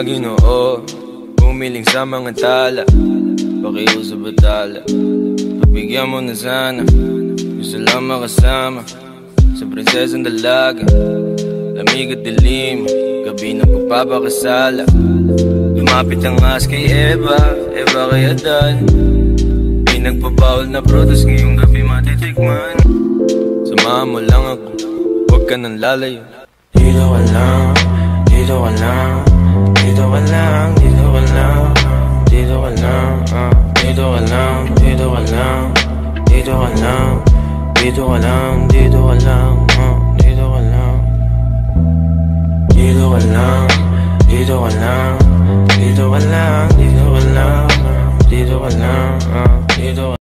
sa Ginoo, umiling sa mga tala, pakiyo sa batala. Pagbigyan mo na sana, gusto lang makasama sa prinsesang dalaga. Lamig at dilim, gabi ng pagpapakasala. Lumapit ang as kay Eva, Eva kay Adan. Pinagpapawal na prutas ngayong gabi matitikman. Samahan mo lang ako, huwag ka nang lalayo. Dito ka lang, dito ka lang, dito ka lang, dito ka lang, dito ka lang, dito ka lang, dito ka lang, dito ka lang, dito ka lang, dito ka lang, dito ka lang, dito ka lang, dito ka lang, dito ka lang, dito ka lang, dito ka lang, dito ka lang.